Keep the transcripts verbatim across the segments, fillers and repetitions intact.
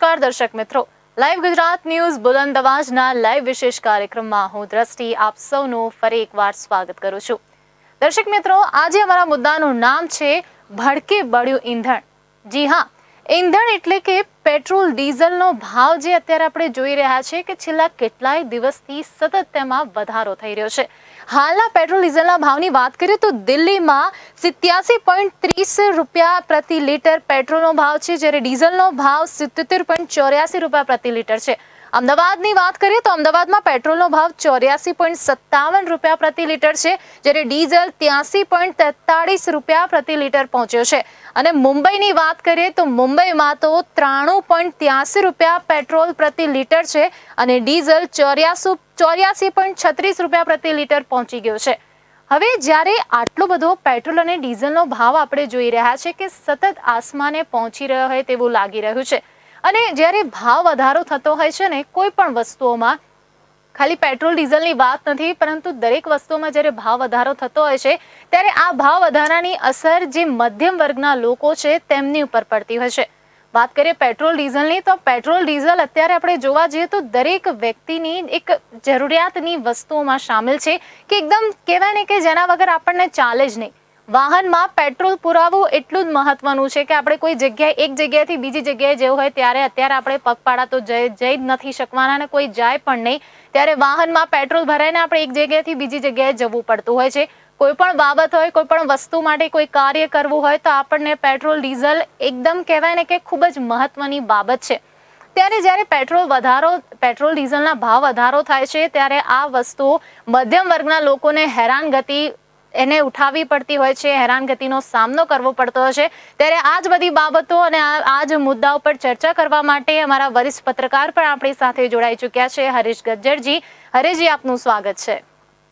નમસ્કાર દર્શક મિત્રો, લાઈવ ગુજરાત ન્યૂઝ બુલંદ અવાજના લાઈવ વિશેષ કાર્યક્રમમાં હું દ્રષ્ટિ આપ સૌનું ફરી એકવાર સ્વાગત કરું છું। દર્શક મિત્રો, આજે અમારા મુદ્દાનું નામ છે ભડકે બળ્યું ઈંધણ। જી હા, ઈંધણ એટલે કે પેટ્રોલ ડીઝલનો ભાવ જે અત્યારે આપણે જોઈ રહ્યા છે કે છેલ્લા કેટલાય દિવસથી સતત તેમાં વધારો થઈ રહ્યો છે। હાલના પેટ્રોલ ડીઝલના ભાવની વાત કરીએ તો દિલ્હીમાં સિત્યાસી પોઈન્ટ ત્રીસ રૂપિયા પ્રતિ લીટર પેટ્રોલનો ભાવ છે, જ્યારે ડીઝલનો ભાવ સિત્તોતેર પોઈન્ટ ચોર્યાસી રૂપિયા પ્રતિ લીટર છે। અમદાવાદની વાત કરીએ તો અમદાવાદમાં પેટ્રોલનો ભાવ ચોર્યાસી પોઈન્ટ સત્તાવન રૂપિયા પ્રતિ લીટર છે, જ્યારે ડીઝલ ત્યાસી પોઈન્ટ તેતાળીસ રૂપિયા પ્રતિ લીટર પહોંચ્યો છે। અને મુંબઈની વાત કરીએ તો મુંબઈમાં તો ત્રાણું પોઈન્ટ ત્યાસી રૂપિયા પેટ્રોલ પ્રતિ લીટર છે અને ડીઝલ ચોર્યાસી ચોર્યાસી પોઈન્ટ છત્રીસ રૂપિયા પ્રતિ લીટર પહોંચી ગયો છે। હવે જ્યારે આટલો બધો પેટ્રોલ અને ડીઝલનો ભાવ આપણે જોઈ રહ્યા છે કે સતત આસમાને પહોંચી રહ્યો હોય તેવું લાગી રહ્યું છે, અને જ્યારે ભાવ વધારો થતો હોય છે ને કોઈ પણ વસ્તુઓમાં, ખાલી પેટ્રોલ ડીઝલની વાત નથી પરંતુ દરેક વસ્તુઓમાં જ્યારે ભાવ વધારો થતો હોય છે ત્યારે આ ભાવ વધારાની અસર જે મધ્યમ વર્ગના લોકો છે તેમની ઉપર પડતી હોય છે। વાત કરીએ પેટ્રોલ ડીઝલની તો પેટ્રોલ ડીઝલ અત્યારે આપણે જોવા જઈએ તો દરેક વ્યક્તિની એક જરૂરિયાતની વસ્તુઓમાં સામેલ છે કે એકદમ કહેવાય ને કે જેના વગર આપણને ચાલે જ નહીં। વાહનમાં પેટ્રોલ પુરાવવું એટલું જ મહત્વનું છે કે આપણે કોઈ જગ્યાએ એક જગ્યાએથી બીજી જગ્યાએ જવું હોય ત્યારે અત્યારે આપણે પગપાળા તો જઈ જઈ જ નથી શકવાના અને કોઈ જાય પણ નહીં, ત્યારે વાહનમાં પેટ્રોલ ભરાઈને આપણે એક જગ્યાએથી બીજી જગ્યાએ જવું પડતું હોય છે। કોઈ પણ બાબત હોય, કોઈ પણ વસ્તુ માટે કોઈ કાર્ય કરવું હોય તો આપણને પેટ્રોલ ડીઝલ એકદમ કહેવાય ને કે ખૂબ જ મહત્વની બાબત છે। ત્યારે જ્યારે પેટ્રોલ વધારો પેટ્રોલ ડીઝલના ભાવ વધારો થાય છે ત્યારે આ વસ્તુ મધ્યમ વર્ગના લોકોને હેરાનગતિ એને ઉઠાવવી પડતી હોય છે, હેરાનગતિનો સામનો કરવો પડતો હોય છે। ત્યારે આ જ બધી બાબતો અને આ જ મુદ્દા ઉપર ચર્ચા કરવા માટે અમારા વરિષ્ઠ પત્રકાર પણ આપણી સાથે જોડાઈ ચૂક્યા છે, હરીશ ગજ્જરજી। હરીશજી, આપનું સ્વાગત છે।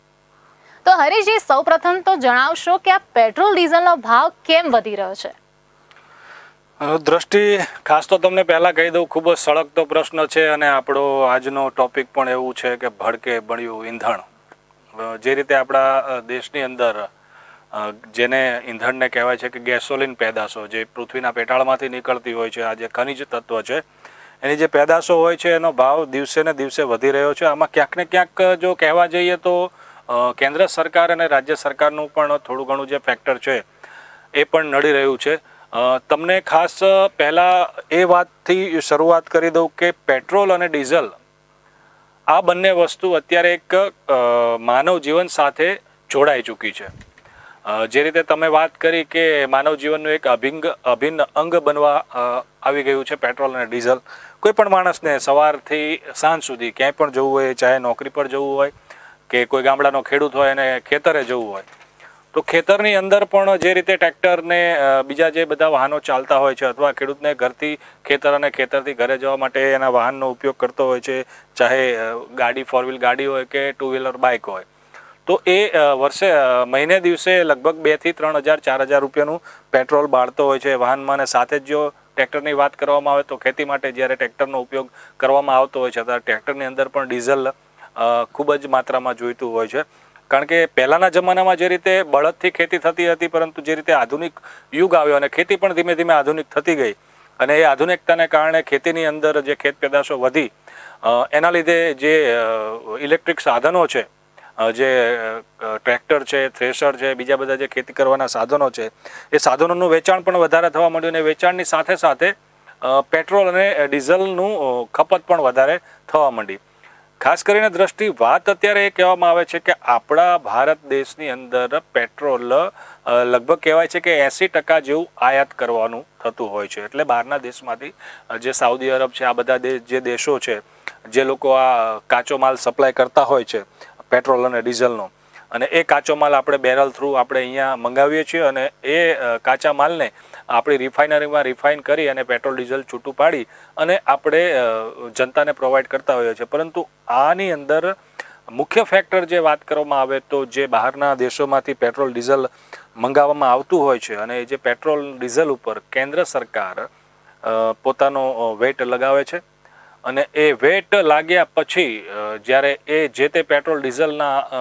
તો હરીશજી, સૌપ્રથમ તો જણાવશો કે આ પેટ્રોલ ડીઝલનો ભાવ કેમ વધી રહ્યો છે? દ્રષ્ટિ, ખાસ તો તમને પહેલા કહી દઉં, ખૂબ જ સળગતો પ્રશ્ન છે અને આપણો આજનો ટોપિક પણ એવું છે કે ભડકે બળ્યું ઈંધણ। જે રીતે આપણા દેશની અંદર જેને ઈંધણને કહેવાય છે કે ગેસોલિન પેદાશો જે પૃથ્વીના પેટાળમાંથી નીકળતી હોય છે, આ જે ખનિજ તત્વ છે એની જે પેદાશો હોય છે એનો ભાવ દિવસે ને દિવસે વધી રહ્યો છે। આમાં ક્યાંક ને ક્યાંક જો કહેવા જઈએ તો કેન્દ્ર સરકાર અને રાજ્ય સરકારનું પણ થોડું ઘણું જે ફેક્ટર છે એ પણ નડી રહ્યું છે। તમને ખાસ પહેલાં એ વાતથી શરૂઆત કરી દઉં કે પેટ્રોલ અને ડીઝલ આ બંને વસ્તુ અત્યારે એક માનવ જીવન સાથે જોડાઈ ચૂકી છે। જે રીતે તમે વાત કરી કે માનવ જીવનનું એક અભિંગ અભિન્ન અંગ બનવા આવી ગયું છે પેટ્રોલ અને ડીઝલ। કોઈ પણ માણસને સવારથી સાંજ સુધી ક્યાંય પણ જવું હોય, ચાહે નોકરી પર જવું હોય કે કોઈ ગામડાનો ખેડૂત હોય અને ખેતરે જવું હોય, તો ખેતરની અંદર પણ જે રીતે ટ્રેક્ટરને બીજા જે બધા વાહનો ચાલતા હોય છે અથવા ખેડૂતને ઘરથી ખેતર અને ખેતરથી ઘરે જવા માટે એના વાહનનો ઉપયોગ કરતો હોય છે, ચાહે ગાડી ફોર વ્હીલ ગાડી હોય કે ટુ વ્હીલર બાઇક હોય, તો એ વર્ષે મહિને દિવસે લગભગ બેથી ત્રણ હજાર ચાર હજાર રૂપિયાનું પેટ્રોલ બાળતો હોય છે વાહનમાં। અને સાથે જ જો ટ્રેક્ટરની વાત કરવામાં આવે તો ખેતી માટે જ્યારે ટ્રેક્ટરનો ઉપયોગ કરવામાં આવતો હોય છે ત્યારે ટ્રેક્ટરની અંદર પણ ડીઝલ ખૂબ જ માત્રામાં જોઈતું હોય છે। કારણ કે પહેલાંના જમાનામાં જે રીતે બળદથી ખેતી થતી હતી, પરંતુ જે રીતે આધુનિક યુગ આવ્યો અને ખેતી પણ ધીમે ધીમે આધુનિક થતી ગઈ અને એ આધુનિકતાને કારણે ખેતીની અંદર જે ખેત પેદાશો વધી એના લીધે જે ઇલેક્ટ્રિક સાધનો છે, જે ટ્રેક્ટર છે, થ્રેશર છે, બીજા બધા જે ખેતી કરવાના સાધનો છે, એ સાધનોનું વેચાણ પણ વધારે થવા માંડ્યું અને વેચાણની સાથે સાથે પેટ્રોલ અને ડીઝલનું ખપત પણ વધારે થવા માંડી। ખાસ કરીને દ્રષ્ટિ વાત અત્યારે એ કહેવામાં આવે છે કે આપણા ભારત દેશની અંદર પેટ્રોલ લગભગ કહેવાય છે કે એંસી ટકા જેવું આયાત કરવાનું થતું હોય છે। એટલે બહારના દેશમાંથી જે સાઉદી અરબ છે, આ બધા જે દેશો છે જે લોકો આ કાચો માલ સપ્લાય કરતા હોય છે પેટ્રોલ અને ડીઝલનો, અને એ કાચો માલ આપણે બેરલ થ્રુ આપણે અહીંયા મંગાવીએ છીએ અને એ કાચા માલને આપણી રિફાઇનરીમાં રિફાઇન કરી અને પેટ્રોલ ડીઝલ છૂટું પાડી અને આપણે જનતાને પ્રોવાઈડ કરતા હોઈએ છીએ। પરંતુ આની અંદર મુખ્ય ફેક્ટર જે વાત કરવામાં આવે તો જે બહારના દેશોમાંથી પેટ્રોલ ડીઝલ મંગાવવામાં આવતું હોય છે અને જે પેટ્રોલ ડીઝલ ઉપર કેન્દ્ર સરકાર પોતાનો વેટ લગાવે છે અને એ વેટ લાગ્યા પછી જ્યારે એ જે તે પેટ્રોલ ડીઝલના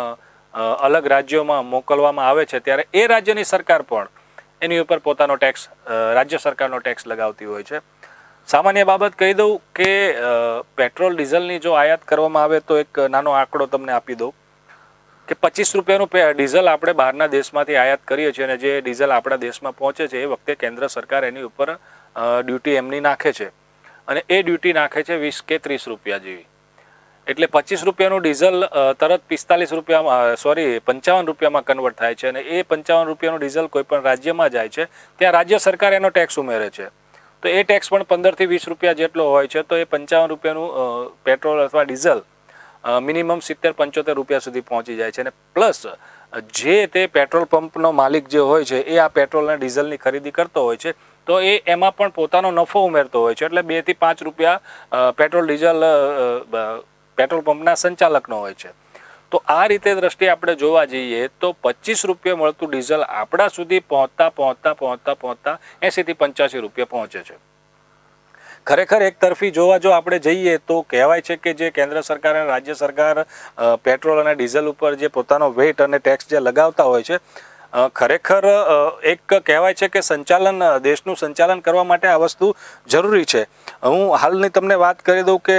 અલગ રાજ્યોમાં મોકલવામાં આવે છે ત્યારે એ રાજ્યની સરકાર પણ એની ઉપર પોતાનો ટેક્સ રાજ્ય સરકારનો ટેક્સ લગાવતી હોય છે। સામાન્ય બાબત કહી દઉં કે પેટ્રોલ ડીઝલની જો આયાત કરવામાં આવે તો એક નાનો આંકડો તમને આપી દઉં કે પચીસ રૂપિયાનું ડીઝલ આપણે બહારના દેશમાંથી આયાત કરીએ છીએ અને જે ડીઝલ આપણા દેશમાં પહોંચે છે એ વખતે કેન્દ્ર સરકાર એની ઉપર ડ્યુટી એમની નાખે છે અને એ ડ્યુટી નાખે છે વીસ કે ત્રીસ રૂપિયા જેવી. એટલે પચીસ રૂપિયાનું ડીઝલ તરત પિસ્તાલીસ રૂપિયામાં સોરી પંચાવન રૂપિયામાં કન્વર્ટ થાય છે અને એ પંચાવન રૂપિયાનું ડીઝલ કોઈ પણ રાજ્યમાં જાય છે ત્યાં રાજ્ય સરકાર એનો ટેક્સ ઉમેરે છે. તો એ ટેક્સ પણ પંદરથી વીસ રૂપિયા જેટલો હોય છે. તો એ પંચાવન રૂપિયાનું પેટ્રોલ અથવા ડીઝલ મિનિમમ સિત્તેર પંચોતેર રૂપિયા સુધી પહોંચી જાય છે. અને પ્લસ જે તે પેટ્રોલ પંપનો માલિક જે હોય છે એ આ પેટ્રોલ અને ડીઝલની ખરીદી કરતો હોય છે તો એ એમાં પણ પોતાનો નફો ઉમેરતો હોય છે. એટલે બે થી પાંચ રૂપિયા પેટ્રોલ ડીઝલ પેટ્રોલ પંપના સંચાલકનો હોય છે. તો આ રીતે દ્રષ્ટિએ આપણે જોવા જઈએ તો પચીસ રૂપિયા મળતું ડીઝલ આપણા સુધી પહોંચતા પહોંચતા પહોંચતા પહોંચતા એંસીથી પંચ્યાસી રૂપિયા પહોંચે છે. ખરેખર એક તરફી જોવા જો આપણે જઈએ તો કહેવાય છે કે જે કેન્દ્ર સરકાર અને રાજ્ય સરકાર પેટ્રોલ અને ડીઝલ ઉપર જે પોતાનો વેટ અને ટેક્સ જે લગાવતા હોય છે ખરેખર એક કહેવાય છે કે સંચાલન દેશનું સંચાલન કરવા માટે આ વસ્તુ જરૂરી છે. હું હાલની તમને વાત કરી દઉં કે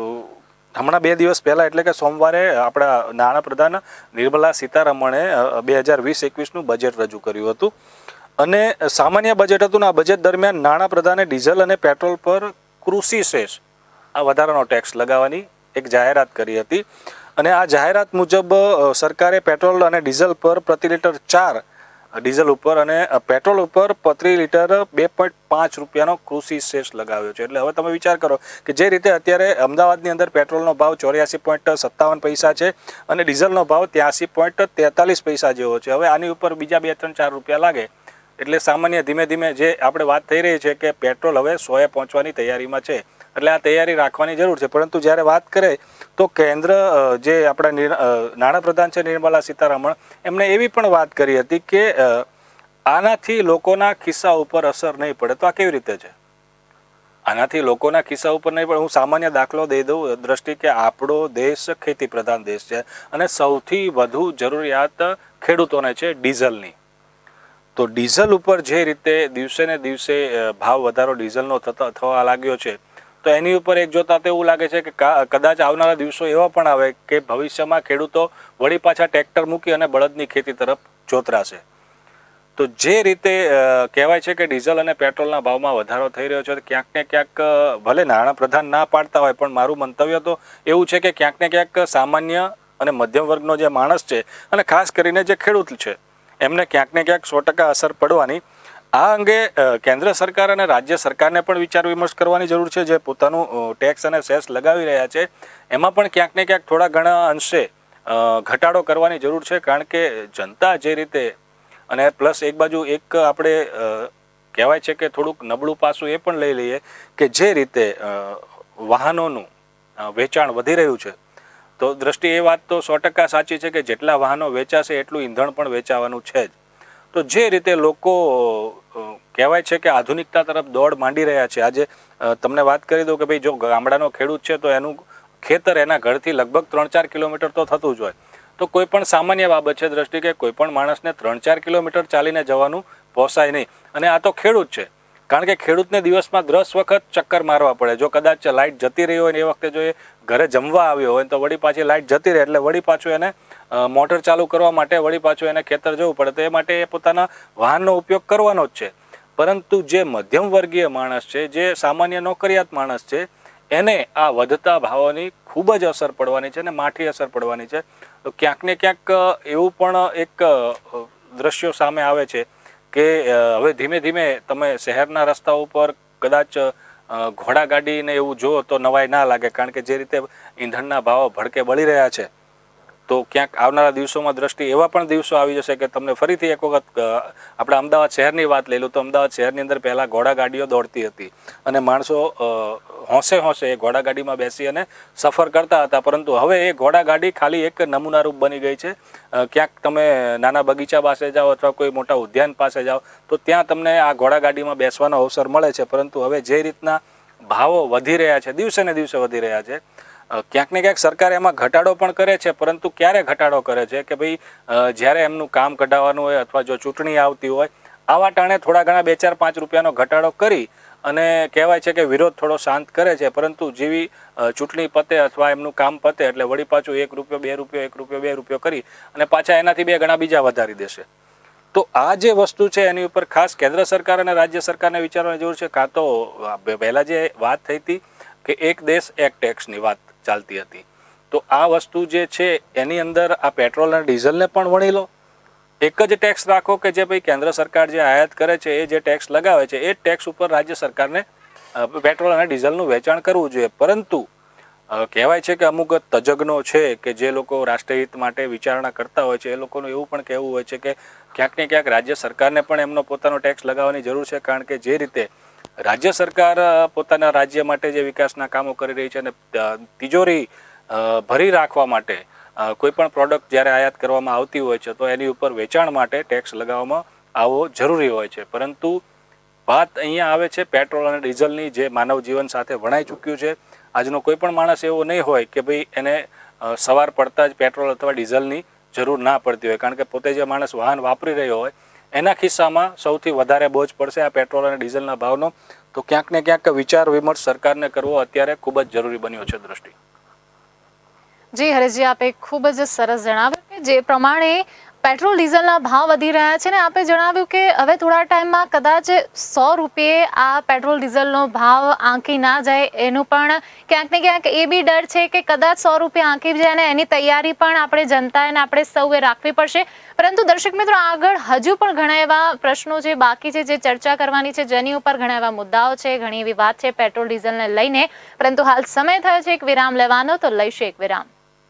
હમણાં બે દિવસ પહેલાં એટલે કે સોમવારે આપણા નાણાપ્રધાન નિર્મલા સીતારમણે બે હજાર વીસ એકવીસનું બજેટ રજૂ કર્યું હતું અને સામાન્ય બજેટ હતું. આ બજેટ દરમિયાન નાણાપ્રધાને ડીઝલ અને પેટ્રોલ પર કૃષિ સેસ આ વધારાનો ટેક્સ લગાવવાની એક જાહેરાત કરી હતી અને આ જાહેરાત મુજબ સરકારે પેટ્રોલ અને ડીઝલ પર પ્રતિ લીટર ચાર ડીઝલ ઉપર અને પેટ્રોલ ઉપર પ્રતિ લીટર બે પોઈન્ટ પાંચ રૂપિયાનો કૃષિ સેસ લગાવ્યો છે. એટલે હવે તમે વિચાર કરો કે જે રીતે અત્યારે અમદાવાદની અંદર પેટ્રોલનો ભાવ ચોર્યાસી પોઈન્ટ સત્તાવન પૈસા છે અને ડીઝલનો ભાવ ત્યાંસી પોઈન્ટ તેતાલીસ પૈસા જેવો છે. હવે આની ઉપર બીજા બે ત્રણ ચાર રૂપિયા લાગે એટલે સામાન્ય ધીમે ધીમે જે આપણે વાત થઈ રહી છે કે પેટ્રોલ હવે સોએ પહોંચવાની તૈયારીમાં છે. એટલે આ તૈયારી રાખવાની જરૂર છે. પરંતુ જ્યારે વાત કરે તો કેન્દ્ર જે આપણા નાણાપ્રધાન છે નિર્મલા સીતારમણ એમણે એવી પણ વાત કરી હતી કે આનાથી લોકોના ખિસ્સા ઉપર અસર નહીં પડે. તો આ કેવી રીતે છે? આનાથી લોકોના ખિસ્સા ઉપર નહીં પડે. હું સામાન્ય દાખલો દઈ દઉં દ્રષ્ટિ કે આપણો દેશ ખેતી પ્રધાન દેશ છે અને સૌથી વધુ જરૂરિયાત ખેડૂતોને છે ડીઝલની. તો ડીઝલ ઉપર જે રીતે દિવસે ને દિવસે ભાવ વધારો ડીઝલનો થતા થવા લાગ્યો છે તો એની ઉપર એક જોતા તો એવું લાગે છે કે કદાચ આવનારા દિવસો એવા પણ આવે કે ભવિષ્યમાં ખેડૂતો વળી પાછા ટ્રેક્ટર મૂકી અને બળદની ખેતી તરફ જોતરાશે. તો જે રીતે કહેવાય છે કે ડીઝલ અને પેટ્રોલના ભાવમાં વધારો થઈ રહ્યો છે ક્યાંક ને ક્યાંક ભલે નાણાપ્રધાન ના પાડતા હોય પણ મારું મંતવ્ય તો એવું છે કે ક્યાંક ને ક્યાંક સામાન્ય અને મધ્યમ વર્ગનો જે માણસ છે અને ખાસ કરીને જે ખેડૂત છે એમને ક્યાંક ને ક્યાંક સો ટકા અસર પડવાની. આ અંગે કેન્દ્ર સરકાર અને રાજ્ય સરકારને પણ વિચાર વિમર્શ કરવાની જરૂર છે. જે પોતાનું ટેક્સ અને સેસ લગાવી રહ્યા છે એમાં પણ ક્યાંક ને ક્યાંક થોડા ઘણા અંશે ઘટાડો કરવાની જરૂર છે. કારણ કે જનતા જે રીતે અને પ્લસ એક બાજુ એક આપણે કહેવાય છે કે થોડુંક નબળું પાસું એ પણ લઈ લઈએ કે જે રીતે વાહનોનું વેચાણ વધી રહ્યું છે તો દ્રષ્ટિ એ વાત તો સો ટકા સાચી છે કે જેટલા વાહનો વેચાશે એટલું ઈંધણ પણ વેચાવાનું છે જ. તો જે રીતે લોકો કહેવાય છે કે આધુનિકતા તરફ દોડ માંડી રહ્યા છે. આજે તમને વાત કરી દઉં કે ભાઈ જો ગામડાનો ખેડૂત છે તો એનું ખેતર એના ઘરથી લગભગ ત્રણ ચાર કિલોમીટર તો થતું જ હોય. તો કોઈ પણ સામાન્ય બાબત છે દ્રષ્ટિ કે કોઈ પણ માણસને ત્રણ ચાર કિલોમીટર ચાલીને જવાનું પોસાય નહીં. અને આ તો ખેડૂત છે કારણ કે ખેડૂતને દિવસમાં દસ વખત ચક્કર મારવા પડે. જો કદાચ લાઇટ જતી રહી હોય ને એ વખતે જો એ ઘરે જમવા આવ્યો હોય તો વળી પાછી લાઇટ જતી રહે એટલે વળી પાછું એને મોટર ચાલુ કરવા માટે વળી પાછું એને ખેતર જવું પડે. તો એ માટે એ પોતાના વાહનનો ઉપયોગ કરવાનો જ છે. પરંતુ જે મધ્યમ વર્ગીય માણસ છે જે સામાન્ય નોકરિયાત માણસ છે એને આ વધતા ભાવોની ખૂબ જ અસર પડવાની છે અને માઠી અસર પડવાની છે. તો ક્યાંક ને ક્યાંક એવું પણ એક દ્રશ્યો સામે આવે છે કે હવે ધીમે ધીમે તમે શહેરના રસ્તા ઉપર કદાચ ઘોડાગાડીને એવું જુઓ તો નવાઈ ના લાગે. કારણ કે જે રીતે ઈંધણના ભાવો ભડકે બળી રહ્યા છે તો ક્યાંક આવનારા દિવસોમાં દ્રષ્ટિ એવા પણ દિવસો આવી જશે કે તમને ફરીથી એક વખત આપણે અમદાવાદ શહેરની વાત લઈ લો તો અમદાવાદ શહેરની અંદર પહેલાં ઘોડાગાડીઓ દોડતી હતી અને માણસો હોંશે હોંશે એ ઘોડાગાડીમાં બેસી અને સફર કરતા હતા. પરંતુ હવે એ ઘોડાગાડી ખાલી એક નમૂનારૂપ બની ગઈ છે. ક્યાંક તમે નાના બગીચા પાસે જાઓ અથવા કોઈ મોટા ઉદ્યાન પાસે જાઓ તો ત્યાં તમને આ ઘોડાગાડીમાં બેસવાનો અવસર મળે છે. પરંતુ હવે જે રીતના ભાવો વધી રહ્યા છે દિવસે ને દિવસે વધી રહ્યા છે ક્યાંક ને ક્યાંક સરકાર એમાં ઘટાડો પણ કરે છે. પરંતુ ક્યારે ઘટાડો કરે છે કે ભાઈ જ્યારે એમનું કામ કઢાવવાનું હોય અથવા જો ચૂંટણી આવતી હોય આવા ટાણે થોડા ઘણા બે ચાર પાંચ રૂપિયાનો ઘટાડો કરી અને કહેવાય છે કે વિરોધ થોડો શાંત કરે છે, પરંતુ જેવી ચૂંટણી પતે અથવા એમનું કામ પતે એટલે વળી પાછું એક રૂપિયો બે રૂપિયો એક રૂપિયો બે રૂપિયો કરી અને પાછા એનાથી બે ગણા બીજા વધારી દેશે. તો આ જે વસ્તુ છે એની ઉપર ખાસ કેન્દ્ર સરકાર અને રાજ્ય સરકારને વિચારવાની જરૂર છે. કાં તો પહેલાં જે વાત થઈ હતી કે એક દેશ એક ટેક્સની વાત ચાલતી હતી, તો આ વસ્તુ જે છે એની અંદર આ પેટ્રોલ અને ડીઝલને પણ વણી લો. એક જ ટેક્સ રાખો કે જે ભાઈ કેન્દ્ર સરકાર જે આયાત કરે છે એ જે ટેક્સ લગાવે છે એ ટેક્સ ઉપર રાજ્ય સરકારને પેટ્રોલ અને ડીઝલનું વેચાણ કરવું જોઈએ. પરંતુ કહેવાય છે કે અમુક તજજ્ઞો છે કે જે લોકો રાષ્ટ્રહિત માટે વિચારણા કરતા હોય છે એ લોકોનું એવું પણ કહેવું હોય છે કે ક્યાંક ને ક્યાંક રાજ્ય સરકારને પણ એમનો પોતાનો ટેક્સ લગાવવાની જરૂર છે. કારણ કે જે રીતે રાજ્ય સરકાર પોતાના રાજ્ય માટે જે વિકાસના કામો કરી રહી છે અને તિજોરી ભરી રાખવા માટે કોઈ પણ પ્રોડક્ટ જ્યારે આયાત કરવામાં આવતી હોય છે તો એની ઉપર વેચાણ માટે ટેક્સ લગાવવામાં આવવો જરૂરી હોય છે. પરંતુ વાત અહીંયા આવે છે પેટ્રોલ અને ડીઝલની, જે માનવ જીવન સાથે વણાઈ ચૂક્યું છે. આજનો કોઈ પણ માણસ એવો નહીં હોય કે ભાઈ એને સવાર પડતા જ પેટ્રોલ અથવા ડીઝલની જરૂર ના પડતી હોય, કારણ કે પોતે જે માણસ વાહન વાપરી રહ્યો હોય એના ખિસ્સામાં સૌથી વધારે બોજ પડશે આ પેટ્રોલ અને ડીઝલના ભાવનો. તો ક્યાંક ને ક્યાંક વિચાર વિમર્શ સરકારને કરવો અત્યારે ખૂબ જ જરૂરી બન્યો છે. દ્રષ્ટિ જી હરેશજી, આપે ખૂબ જ સરસ જણાવ્યું કે જે પ્રમાણે પેટ્રોલ ડીઝલના ભાવ વધી રહ્યા છે ને આપે જણાવ્યું કે હવે થોડા ટાઈમમાં કદાચ સો રૂપિયે આ પેટ્રોલ ડીઝલનો ભાવ આંકી ના જાય, એનું પણ ક્યાંક ને ક્યાંક એ બી ડર છે કે કદાચ સો રૂપિયા આંકી જાય અને એની તૈયારી પણ આપણે જનતાએ આપણે સૌએ રાખવી પડશે. પરંતુ દર્શક મિત્રો, આગળ હજુ પણ ઘણા એવા પ્રશ્નો જે બાકી છે, જે ચર્ચા કરવાની છે, જેની ઉપર ઘણા એવા મુદ્દાઓ છે, ઘણી એવી વાત છે પેટ્રોલ ડીઝલને લઈને. પરંતુ હાલ સમય થયો છે એક વિરામ લેવાનો, તો લઈશું એક વિરામ.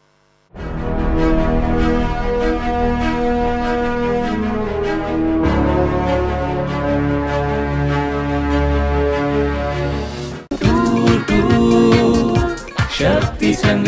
शक्ति संग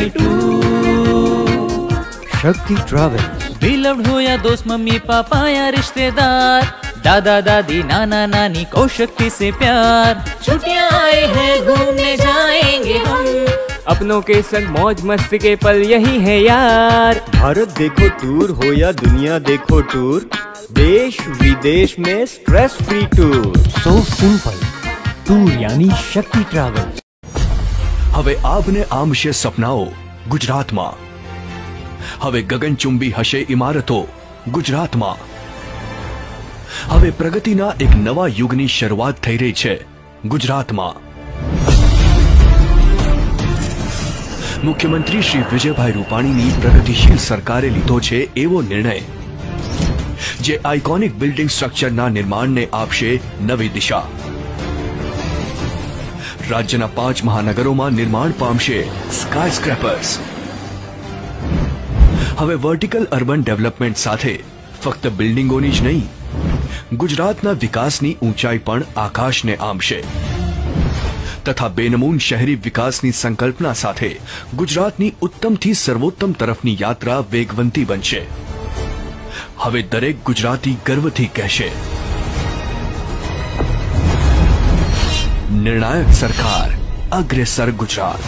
शक्ति ट्रैवल्स, बिलव्ड हो या दोस्त, मम्मी पापा या रिश्तेदार, दादा दादी नाना नानी को शक्ति से प्यार. छुट्टियां आए हैं घूमने जाएंगे हम, अपनों के संग मौज मस्ती के पल यही है यार. भारत देखो टूर हो या दुनिया देखो टूर, देश विदेश में stress free tour. So simple, tour यानी शक्ति ट्रैवल्स. હવે આપને આમશે સપનાઓ ગુજરાતમાં, હવે ગગનચુંબી હશે ઇમારતો ગુજરાતમાં, હવે પ્રગતિના એક નવા યુગની શરૂઆત થઈ રહી છે ગુજરાતમાં. મુખ્યમંત્રી શ્રી વિજયભાઈ રૂપાણીની પ્રગતિશીલ સરકારે લીધો છે એવો નિર્ણય જે આઇકોનિક બિલ્ડિંગ સ્ટ્રક્ચરના નિર્માણને આપશે નવી દિશા. રાજ્યના પાંચ મહાનગરોમાં નિર્માણ પામશે સ્કાય સ્ક્રેપર્સ. હવે વર્ટિકલ અર્બન ડેવલપમેન્ટ સાથે ફક્ત બિલ્ડિંગોની જ નહીં, ગુજરાતના વિકાસની ઊંચાઈ પણ આકાશને આંબશે. તથા બેનમૂન શહેરી વિકાસની સંકલ્પના સાથે ગુજરાતની ઉત્તમથી સર્વોત્તમ તરફની યાત્રા વેગવંતી બનશે. હવે દરેક ગુજરાતી ગર્વથી કહેશે, निर्णायक सरकार, अग्रेसर गुजरात.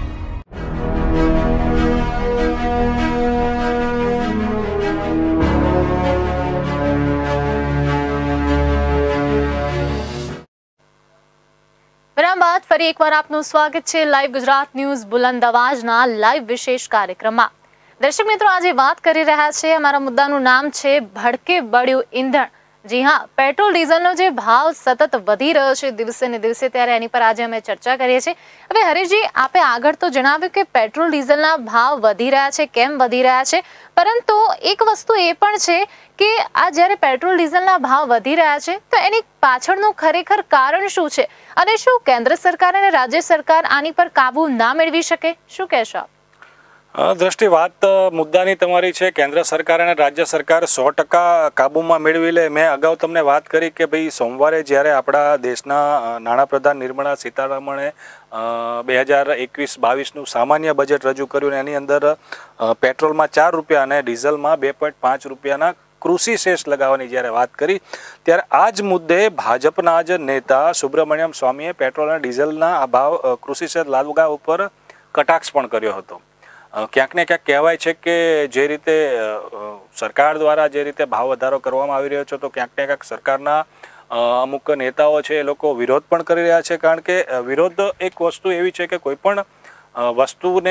વિરામ બાદ ફરી એકવાર આપનું સ્વાગત છે લાઈવ ગુજરાત ન્યૂઝ બુલંદ અવાજના લાઈવ વિશેષ કાર્યક્રમમાં. દર્શક મિત્રો, આજે વાત કરી રહ્યા છે, અમારા મુદ્દાનું નામ છે ભડકે બળ્યું ઈંધણ. જી હા, પેટ્રોલ ડીઝલનો જે ભાવ સતત વધી રહ્યો છે દિવસે ને દિવસે, ત્યારે એની પર આજે અમે ચર્ચા કરીએ છીએ. હવે હરીશજી, આપે આગળ તો જણાવ્યું કે પેટ્રોલ ડીઝલના ભાવ વધી રહ્યા છે, કેમ વધી રહ્યા છે, પરંતુ એક વસ્તુ એ પણ છે કે આ જ્યારે પેટ્રોલ ડીઝલના ભાવ વધી રહ્યા છે તો એની પાછળનું ખરેખર કારણ શું છે, અને શું કેન્દ્ર સરકાર અને રાજ્ય સરકાર આની પર કાબુ ના મેળવી શકે? શું કહેશો આપ? દ્રષ્ટિ, વાત મુદ્દાની તમારી છે. કેન્દ્ર સરકાર અને રાજ્ય સરકાર સો ટકા કાબૂમાં મેળવી લે. મેં અગાઉ તમને વાત કરી કે ભાઈ સોમવારે જ્યારે આપણા દેશના નાણાપ્રધાન નિર્મલા સીતારમણે બે હજાર એકવીસ બાવીસનું સામાન્ય બજેટ રજૂ કર્યું અને એની અંદર પેટ્રોલમાં ચાર રૂપિયા અને ડીઝલમાં બે પોઈન્ટ પાંચ રૂપિયાના કૃષિ સેસ લગાવવાની જ્યારે વાત કરી, ત્યારે આ જ મુદ્દે ભાજપના જ નેતા સુબ્રમણ્યમ સ્વામીએ પેટ્રોલ અને ડીઝલના આ ભાવ કૃષિ સેસ લાદવા ઉપર કટાક્ષ પણ કર્યો હતો. ક્યાંક ને ક્યાંક કહેવાય છે કે જે રીતે સરકાર દ્વારા જે રીતે ભાવ વધારો કરવામાં આવી રહ્યો છે, તો ક્યાંક ને ક્યાંક સરકારના અમુક નેતાઓ છે એ લોકો વિરોધ પણ કરી રહ્યા છે, કારણ કે વિરોધ એક વસ્તુ એવી છે કે કોઈ પણ વસ્તુને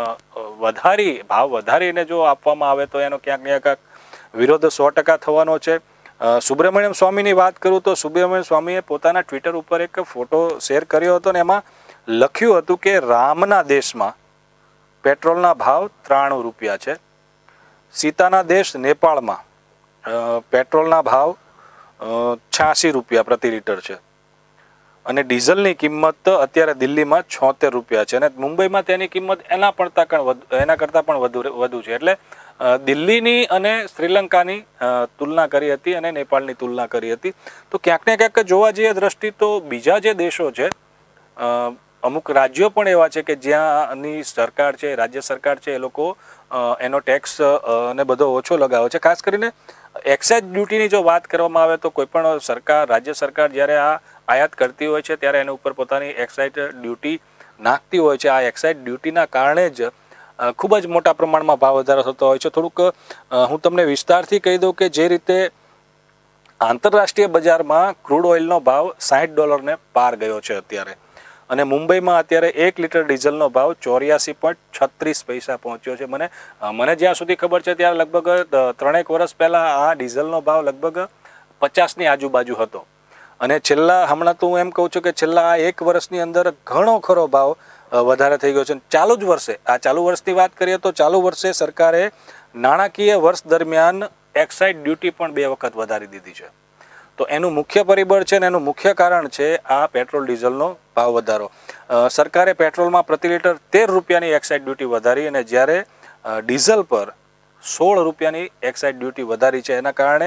વધારી ભાવ વધારીને જો આપવામાં આવે તો એનો ક્યાંક ને ક્યાંક વિરોધ સો ટકા થવાનો છે. સુબ્રમણ્યમ સ્વામીની વાત કરું તો સુબ્રમણ્યમ સ્વામીએ પોતાના ટ્વિટર ઉપર એક ફોટો શેર કર્યો હતો ને એમાં લખ્યું હતું કે રામના દેશમાં પેટ્રોલના ભાવ ત્રાણું રૂપિયા છે, સીતાના દેશ નેપાળમાં પેટ્રોલના ભાવ છ્યાસી રૂપિયા પ્રતિ લીટર છે અને ડીઝલની કિંમત અત્યારે દિલ્હીમાં છોતેર રૂપિયા છે અને મુંબઈમાં તેની કિંમત એના પણ એના કરતાં પણ વધુ વધુ છે. એટલે દિલ્હીની અને શ્રીલંકાની તુલના કરી હતી અને નેપાળની તુલના કરી હતી. તો ક્યાંક ને ક્યાંક જોવા જઈએ દ્રષ્ટિ તો બીજા જે દેશો છે, અમુક રાજ્યો પણ એવા છે કે જ્યાંની સરકાર છે, રાજ્ય સરકાર છે, એ લોકો એનો ટેક્સ ને બધો ઓછો લગાવે છે. ખાસ કરીને એક્સાઇઝ ડ્યુટીની જો વાત કરવામાં આવે તો કોઈ પણ સરકાર, રાજ્ય સરકાર જ્યારે આ આયાત કરતી હોય છે ત્યારે એના ઉપર પોતાની એક્સાઇઝ ડ્યુટી નાખતી હોય છે. આ એક્સાઇઝ ડ્યુટીના કારણે જ ખૂબ જ મોટા પ્રમાણમાં ભાવ વધારો થતો હોય છે. થોડુંક હું તમને વિસ્તારથી કહી દઉં કે જે રીતે આંતરરાષ્ટ્રીય બજારમાં ક્રૂડ ઓઇલનો ભાવ સાઠ ડોલરને પાર ગયો છે અત્યારે, અને મુંબઈમાં અત્યારે એક લીટર ડીઝલનો ભાવ ચોર્યાસી પોઈન્ટ છત્રીસ પૈસા પહોંચ્યો છે. મને મને જ્યાં સુધી ખબર છે ત્યારે લગભગ ત્રણેક વર્ષ પહેલાં આ ડીઝલનો ભાવ લગભગ પચાસની આજુબાજુ હતો અને છેલ્લા હમણાં તો હું એમ કહું છું કે છેલ્લા આ એક વર્ષની અંદર ઘણો ખરો ભાવ વધારે થઈ ગયો છે. ચાલુ જ વર્ષે, આ ચાલુ વર્ષની વાત કરીએ તો ચાલુ વર્ષે સરકારે નાણાકીય વર્ષ દરમિયાન એક્સાઇઝ ડ્યુટી પણ બે વખત વધારી દીધી છે. તો એનું મુખ્ય પરિબળ છે ને એનું મુખ્ય કારણ છે આ પેટ્રોલ ડીઝલનો ભાવ વધારો. સરકારે પેટ્રોલમાં પ્રતિ લીટર તેર રૂપિયાની એક્સાઇઝ ડ્યુટી વધારી અને જ્યારે ડીઝલ પર સોળ રૂપિયાની એક્સાઇઝ ડ્યુટી વધારી છે. એના કારણે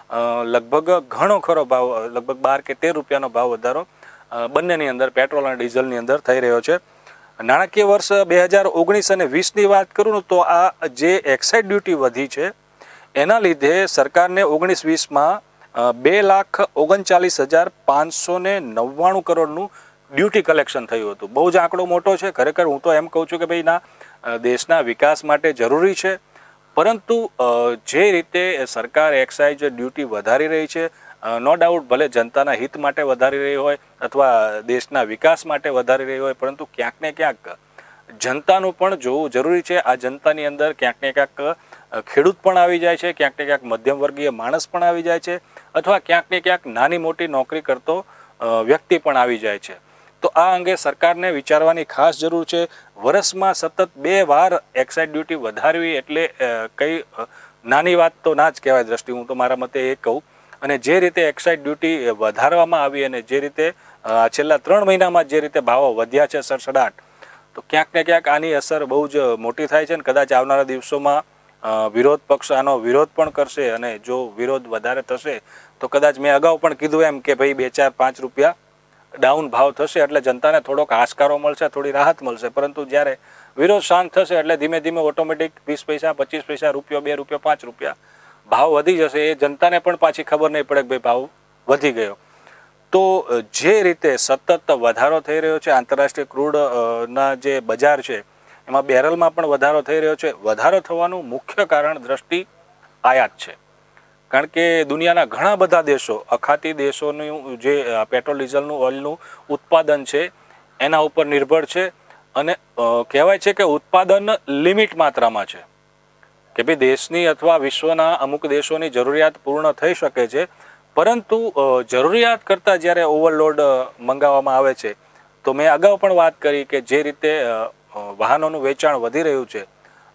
લગભગ ઘણો ખરો ભાવ, લગભગ બાર કે તેર રૂપિયાનો ભાવ વધારો બંનેની અંદર, પેટ્રોલ અને ડીઝલની અંદર થઈ રહ્યો છે. નાણાકીય વર્ષ બે હજાર ઓગણીસ અને વીસની વાત કરું તો આ જે એક્સાઇઝ ડ્યુટી વધી છે એના લીધે સરકારને ઓગણીસ વીસમાં બે લાખ ઓગણચાલીસ હજાર પાંચસો ને નવ્વાણું કરોડનું ડ્યુટી કલેક્શન થયું હતું. બહુ જ આંકડો મોટો છે ખરેખર. હું તો એમ કહું છું કે ભાઈ ના, દેશના વિકાસ માટે જરૂરી છે, પરંતુ જે રીતે સરકાર એક્સાઇઝ ડ્યુટી વધારી રહી છે, નો ડાઉટ ભલે જનતાના હિત માટે વધારી રહી હોય અથવા દેશના વિકાસ માટે વધારી રહી હોય, પરંતુ ક્યાંક ને ક્યાંક જનતાનું પણ જોવું જરૂરી છે. આ જનતાની અંદર ક્યાંક ને ક્યાંક ખેડૂત પણ આવી જાય છે, ક્યાંક ને ક્યાંક મધ્યમ વર્ગીય માણસ પણ આવી જાય છે, અથવા ક્યાંક ને ક્યાંક નાની મોટી નોકરી કરતો વ્યક્તિ પણ આવી જાય છે. તો આ અંગે સરકારને વિચારવાની ખાસ જરૂર છે. વર્ષમાં સતત બે વાર એક્સાઇઝ ડ્યુટી વધારવી એટલે કઈ નાની વાત તો ના જ કહેવાય દ્રષ્ટિ, હું તો મારા મતે એ કહું. અને જે રીતે એક્સાઇઝ ડ્યુટી વધારવામાં આવી અને જે રીતે છેલ્લા ત્રણ મહિનામાં જે રીતે ભાવો વધ્યા છે સડસડાટ, તો ક્યાંક ને ક્યાંક આની અસર બહુ જ મોટી થાય છે અને કદાચ આવનારા દિવસોમાં વિરોધ પક્ષ આનો વિરોધ પણ કરશે અને જો વિરોધ વધારે થશે તો કદાચ મેં અગાઉ પણ કીધું એમ કે ભાઈ બે ચાર પાંચ રૂપિયા ડાઉન ભાવ થશે એટલે જનતાને થોડોક આશકારો મળશે, થોડી રાહત મળશે. પરંતુ જ્યારે વિરોધ શાંત થશે એટલે ધીમે ધીમે ઓટોમેટિક વીસ પૈસા, પચીસ પૈસા, રૂપિયો, બે રૂપિયા, પાંચ રૂપિયા ભાવ વધી જશે. એ જનતાને પણ પાછી ખબર નહીં પડે કે ભાઈ ભાવ વધી ગયો. તો જે રીતે સતત વધારો થઈ રહ્યો છે આંતરરાષ્ટ્રીય ક્રૂડ ના જે બજાર છે એમાં બેરલમાં પણ વધારો થઈ રહ્યો છે. વધારો થવાનું મુખ્ય કારણ દ્રષ્ટિ આયાત છે, કારણ કે દુનિયાના ઘણા બધા દેશો, અખાતી દેશોનું જે પેટ્રોલ ડીઝલનું ઓઇલનું ઉત્પાદન છે એના ઉપર નિર્ભર છે અને કહેવાય છે કે ઉત્પાદન લિમિટ માત્રામાં છે કે ભાઈ દેશની અથવા વિશ્વના અમુક દેશોની જરૂરિયાત પૂર્ણ થઈ શકે છે, પરંતુ જરૂરિયાત કરતાં જ્યારે ઓવરલોડ મંગાવવામાં આવે છે તો મેં અગાઉ પણ વાત કરી કે જે રીતે વાહનોનું વેચાણ વધી રહ્યું છે,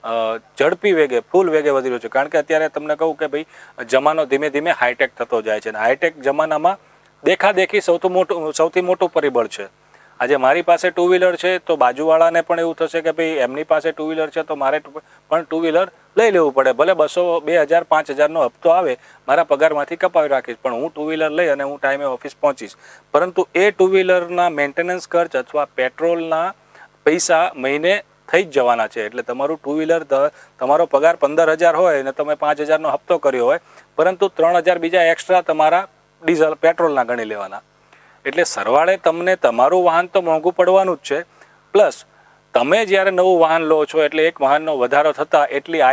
ઝડપી વેગે, ફૂલ વેગે વધી રહ્યું છે. કારણ કે અત્યારે તમને કહું કે ભાઈ જમાનો ધીમે ધીમે હાઈટેક થતો જાય છે અને હાઈટેક જમાનામાં દેખાદેખી સૌથી મોટું સૌથી મોટું પરિબળ છે. આજે મારી પાસે ટુ વ્હીલર છે તો બાજુવાળાને પણ એવું થશે કે ભાઈ એમની પાસે ટુ વ્હીલર છે તો મારે પણ ટુ વ્હીલર લઈ લેવું પડે. ભલે બસો બે હજાર પાંચ હજારનો હપ્તો આવે મારા પગારમાંથી કપાવી રાખીશ, પણ હું ટુ વ્હીલર લઈ અને હું ટાઈમે ઓફિસ પહોંચીશ. પરંતુ એ ટુ વ્હીલરના મેન્ટેનન્સ ખર્ચ અથવા પેટ્રોલના પૈસા મહિને થઈ જ જવાના છે. એટલે તમારું ટુ વ્હીલર, તમારો પગાર પંદર હજાર હોય અને તમે પાંચ હજારનો હપ્તો કર્યો હોય, પરંતુ ત્રણ હજાર બીજા એક્સ્ટ્રા તમારા ડીઝલ પેટ્રોલના ગણી લેવાના. એટલે સરવાળે તમને તમારું વાહન તો મોંઘું પડવાનું જ છે, પ્લસ તમે જ્યારે નવું વાહન લો છો એટલે એક વાહનનો વધારો થતાં એટલી આયાત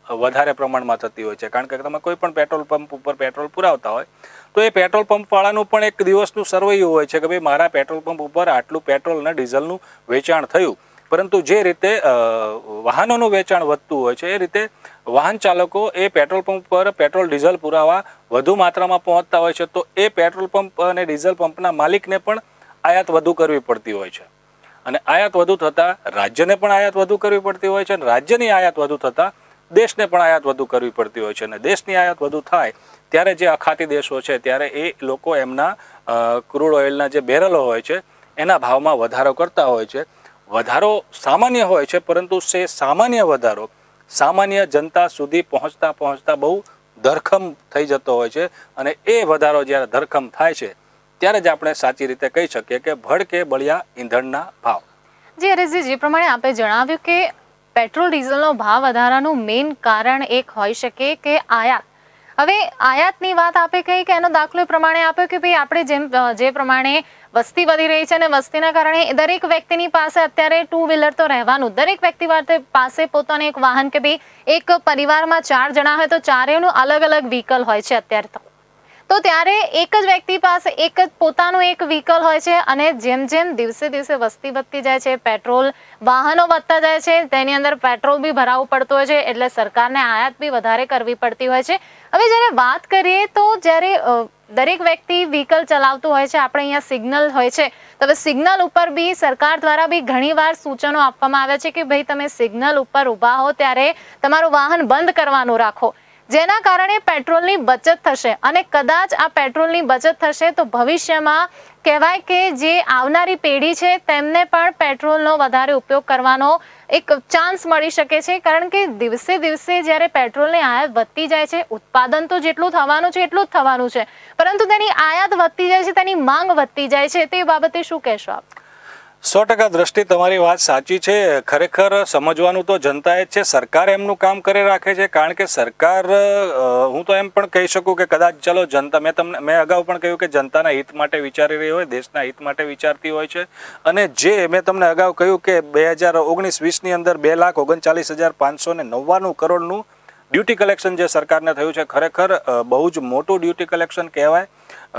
વધારે પ્રમાણમાં થતી હોય છે. કારણ કે તમે કોઈ પણ પેટ્રોલ પંપ ઉપર પેટ્રોલ પુરાવતા હોય તો એ પેટ્રોલ પંપવાળાનું પણ એક દિવસનું સર્વૈયું હોય છે કે ભાઈ મારા પેટ્રોલ પંપ ઉપર આટલું પેટ્રોલ અને ડીઝલનું વેચાણ થયું. પરંતુ જે રીતે વાહનોનું વેચાણ વધતું હોય છે એ રીતે વાહન ચાલકો એ પેટ્રોલ પંપ પર પેટ્રોલ ડીઝલ પુરાવા વધુ માત્રામાં પહોંચતા હોય છે. તો એ પેટ્રોલ પંપ અને ડીઝલ પંપના માલિકને પણ આયાત વધુ કરવી પડતી હોય છે અને આયાત વધુ થતાં રાજ્યને પણ આયાત વધુ કરવી પડતી હોય છે અને રાજ્યની આયાત વધુ થતાં દેશને પણ આયાત વધુ કરવી પડતી હોય છે. અને દેશની આયાત વધુ થાય ત્યારે જે અખાતી દેશો છે ત્યારે એ લોકો એમના ક્રૂડ ઓઇલના જે બેરલો હોય છે એના ભાવમાં વધારો કરતા હોય છે. વધારો સામાન્ય હોય છે પરંતુ તે સામાન્ય વધારો સામાન્ય જનતા સુધી પહોંચતા પહોંચતા બહુ ધરખમ થઈ જતો હોય છે અને એ વધારો જ્યારે ધરખમ થાય છે ત્યારે જ આપણે સાચી રીતે કહી શકીએ કે ભડકે બળ્યા ઈંધણના ભાવ. જી હરીશજી, જે પ્રમાણે આપે જણાવ્યું કે પેટ્રોલ ડીઝલનો ભાવ વધારાનું મેઇન કારણ એક હોઈ શકે કે આયાત. હવે આયાતની વાત આપે કહી કે એનો દાખલો એ પ્રમાણે આપ્યો કે ભાઈ આપણે જેમ જે પ્રમાણે વસ્તી વધી રહી છે અને વસ્તીના કારણે દરેક વ્યક્તિની પાસે અત્યારે ટુ વ્હીલર તો રહેવાનું, દરેક વ્યક્તિ પાસે પોતાનું એક વાહન કે ભાઈ એક પરિવારમાં ચાર જણા હોય તો ચારેયનું અલગ અલગ વ્હીકલ હોય છે અત્યારે તો. તો ત્યારે એક જ વ્યક્તિ પાસે એક જ પોતાનું એક વ્હીકલ હોય છે અને જેમ જેમ દિવસે દિવસે વસ્તી વધતી જાય છે, પેટ્રોલ વાહનો વધતા જાય છે, તેની અંદર પેટ્રોલ બી ભરાવવું પડતું હોય છે એટલે સરકારને આયાત બી વધારે કરવી પડતી હોય છે. હવે જ્યારે વાત કરીએ તો જ્યારે દરેક વ્યક્તિ વ્હીકલ ચલાવતું હોય છે, આપણે અહીંયા સિગ્નલ હોય છે તો હવે સિગ્નલ ઉપર બી સરકાર દ્વારા બી ઘણીવાર સૂચનો આપવામાં આવે છે કે ભાઈ તમે સિગ્નલ ઉપર ઊભા હો ત્યારે તમારું વાહન બંધ કરવાનું રાખો, જેના કારણે પેટ્રોલની બચત થશે અને કદાચ આ પેટ્રોલની બચત થશે તો ભવિષ્યમાં કહેવાય કે જે આવનારી પેઢી છે તેમને પણ પેટ્રોલનો વધારે ઉપયોગ કરવાનો એક ચાન્સ મળી શકે છે. કારણ કે દિવસે દિવસે જ્યારે પેટ્રોલની આયાત વધતી જાય છે, ઉત્પાદન તો જેટલું થવાનું છે એટલું જ થવાનું છે પરંતુ તેની આયાત વધતી જાય છે, તેની માંગ વધતી જાય છે, તે બાબતે શું કહેશો આપ? સો ટકા દ્રષ્ટિ તમારી વાત સાચી છે. ખરેખર સમજવાનું તો જનતાએ જ છે. સરકાર એમનું કામ કરી રાખે છે કારણ કે સરકાર, હું તો એમ પણ કહી શકું કે કદાચ ચલો જનતા, મેં તમને મેં અગાઉ પણ કહ્યું કે જનતાના હિત માટે વિચારી રહી હોય, દેશના હિત માટે વિચારતી હોય છે. અને જે મેં તમને અગાઉ કહ્યું કે બે હજાર ઓગણીસ વીસની અંદર બે લાખ ઓગણચાલીસ હજાર પાંચસો ને નવ્વાણું કરોડનું ડ્યુટી કલેક્શન જે સરકારને થયું છે, ખરેખર બહુ જ મોટું ડ્યુટી કલેક્શન કહેવાય.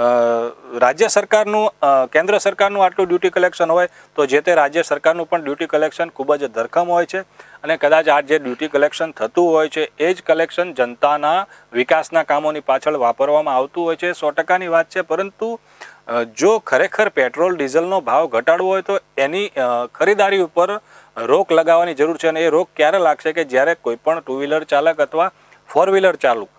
રાજ્ય સરકારનું, કેન્દ્ર સરકારનું આટલું ડ્યુટી કલેક્શન હોય તો જે તે રાજ્ય સરકારનું પણ ડ્યુટી કલેક્શન ખૂબ જ ધરખમ હોય છે. અને કદાચ આ જે ડ્યુટી કલેક્શન થતું હોય છે એ જ કલેક્શન જનતાના વિકાસના કામોની પાછળ વાપરવામાં આવતું હોય છે. સો ટકાની વાત છે. પરંતુ જો ખરેખર પેટ્રોલ ડીઝલનો ભાવ ઘટાડવો હોય તો એની ખરીદારી ઉપર રોક લગાવવાની જરૂર છે. અને એ રોક ક્યારે લાગશે કે જ્યારે કોઈ પણ ટુ વ્હીલર ચાલક અથવા ફોર વ્હીલર ચાલક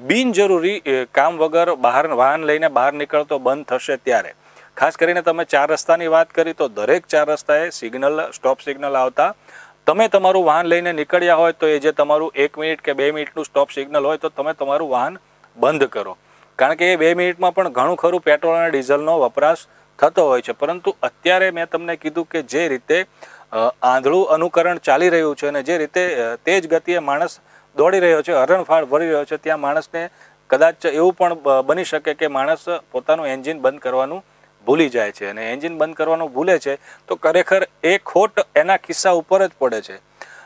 બિનજરૂરી કામ વગર બહાર વાહન લઈને બહાર નીકળતો બંધ થશે ત્યારે. ખાસ કરીને તમે ચાર રસ્તાની વાત કરી તો દરેક ચાર રસ્તાએ સિગ્નલ, સ્ટોપ સિગ્નલ આવતા તમે તમારું વાહન લઈને નીકળ્યા હોય તો એ જે તમારું એક મિનિટ કે બે મિનિટનું સ્ટોપ સિગ્નલ હોય તો તમે તમારું વાહન બંધ કરો. કારણ કે એ બે મિનિટમાં પણ ઘણું ખરું પેટ્રોલ અને ડીઝલનો વપરાશ થતો હોય છે. પરંતુ અત્યારે મેં તમને કીધું કે જે રીતે આંધળું અનુકરણ ચાલી રહ્યું છે અને જે રીતે તેજ ગતિએ માણસ દોડી રહ્યો છે, હરણફાળ ભરી રહ્યો છે, ત્યાં માણસને કદાચ એવું પણ બની શકે કે માણસ પોતાનું એન્જિન બંધ કરવાનું ભૂલી જાય છે. અને એન્જિન બંધ કરવાનું ભૂલે છે તો ખરેખર એ ખોટ એના ખિસ્સા ઉપર જ પડે છે.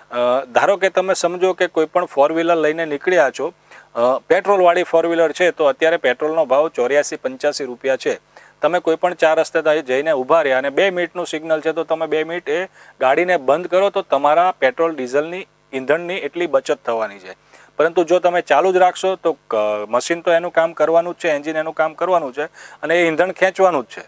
ધારો કે તમે સમજો કે કોઈ પણ ફોર વ્હીલર લઈને નીકળ્યા છો, પેટ્રોલવાળી ફોર વ્હીલર છે તો અત્યારે પેટ્રોલનો ભાવ ચોર્યાસી પંચ્યાસી રૂપિયા છે. તમે કોઈ પણ ચાર રસ્તે જઈને ઊભા રહ્યા અને બે મિનિટનું સિગ્નલ છે તો તમે બે મિનિટ એ ગાડીને બંધ કરો તો તમારા પેટ્રોલ ડીઝલની ઈંધણની એટલી બચત થવાની છે. પરંતુ જો તમે ચાલુ જ રાખશો તો મશીન તો એનું કામ કરવાનું જ છે, એન્જિન એનું કામ કરવાનું છે અને એ ઈંધણ ખેંચવાનું જ છે.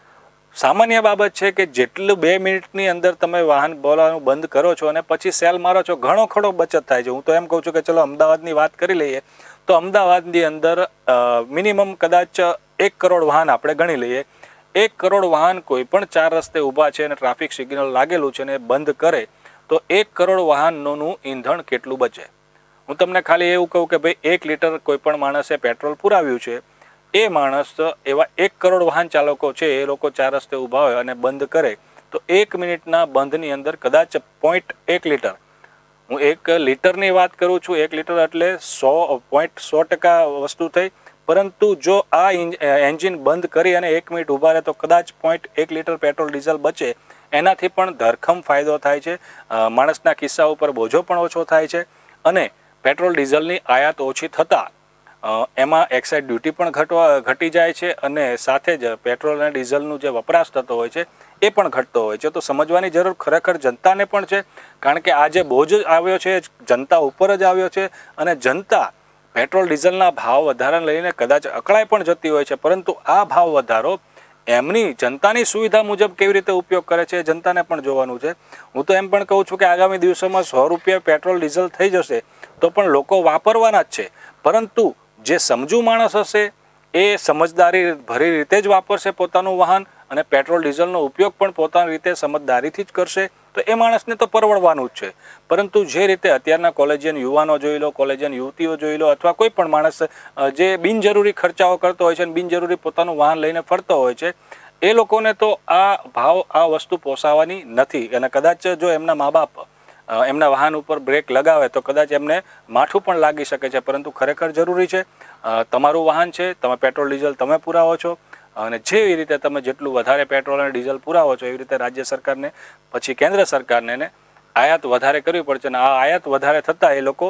સામાન્ય બાબત છે કે જેટલું બે મિનિટની અંદર તમે વાહન બોલાવવાનું બંધ કરો છો અને પછી સેલ મારો છો, ઘણો ખરો બચત થાય છે. હું તો એમ કહું છું કે ચલો અમદાવાદની વાત કરી લઈએ તો અમદાવાદની અંદર મિનિમમ કદાચ એક કરોડ વાહન આપણે ગણી લઈએ. એક કરોડ વાહન કોઈ પણ ચાર રસ્તે ઊભા છે અને ટ્રાફિક સિગ્નલ લાગેલું છે અને બંધ કરે તો એક કરોડ વાહનોનું ઈંધણ કેટલું બચે? હું તમને ખાલી એવું કહું કે ભાઈ એક લીટર કોઈ પણ માણસે પેટ્રોલ પુરાવ્યું છે, એ માણસ એવા એક કરોડ વાહન ચાલકો છે એ લોકો ચાર રસ્તે ઊભા હોય અને બંધ કરે તો એક મિનિટના બંધની અંદર કદાચ પોઈન્ટ એક લીટર, હું એક લીટરની વાત કરું છું, એક લીટર એટલે સો પોઈન્ટ સો ટકા વસ્તુ થઈ. પરંતુ જો આ એન્જિન બંધ કરી અને એક મિનિટ ઊભા રહે તો કદાચ પોઈન્ટ એક લીટર પેટ્રોલ ડીઝલ બચે. એનાથી પણ ધરખમ ફાયદો થાય છે, માણસના ખિસ્સા ઉપર બોજો પણ ઓછો થાય છે અને પેટ્રોલ ડીઝલની આયાત ઓછી થતાં એમાં એક્સાઇઝ ડ્યુટી પણ ઘટવા ઘટી જાય છે અને સાથે જ પેટ્રોલ અને ડીઝલનું જે વપરાશ થતો હોય છે એ પણ ઘટતો હોય છે. તો સમજવાની જરૂર ખરેખર જનતાને પણ છે, કારણ કે આ જે બોજ આવ્યો છે જનતા ઉપર જ આવ્યો છે અને જનતા પેટ્રોલ ડીઝલના ભાવ વધારાને લઈને કદાચ અકળાઈ પણ જતી હોય છે, પરંતુ આ ભાવ વધારો એમની જનતાની સુવિધા મુજબ કેવી રીતે ઉપયોગ કરે છે એ જનતાને પણ જોવાનું છે. હું તો એમ પણ કહું છું કે આગામી દિવસોમાં સો રૂપિયા પેટ્રોલ ડીઝલ થઈ જશે તો પણ લોકો વાપરવાના જ છે, પરંતુ જે સમજુ માણસ હશે એ સમજદારી ભરી રીતે જ વાપરશે પોતાનું વાહન અને પેટ્રોલ ડીઝલનો ઉપયોગ પણ પોતાની રીતે સમજદારીથી જ કરશે, તો એ માણસને તો પરવડવાનું જ છે. પરંતુ જે રીતે અત્યારના કોલેજિયન યુવાનો જોઈ લો, કોલેજિયન યુવતીઓ જોઈ લો, અથવા કોઈ પણ માણસ જે બિનજરૂરી ખર્ચાઓ કરતો હોય છે અને બિનજરૂરી પોતાનું વાહન લઈને ફરતો હોય છે, એ લોકોને તો આ ભાવ આ વસ્તુ પોસાવાની નથી. અને કદાચ જો એમના મા બાપ એમના વાહન ઉપર બ્રેક લગાવે તો કદાચ એમને માઠું પણ લાગી શકે છે, પરંતુ ખરેખર જરૂરી છે તમારું વાહન છે, તમે પેટ્રોલ ડીઝલ તમે પુરાવો છો અને જેવી રીતે તમે જેટલું વધારે પેટ્રોલ અને ડીઝલ પુરાવો છો એવી રીતે રાજ્ય સરકારને પછી કેન્દ્ર સરકારને આયાત વધારે કરવી પડશે. અને આ આયાત વધારે થતાં એ લોકો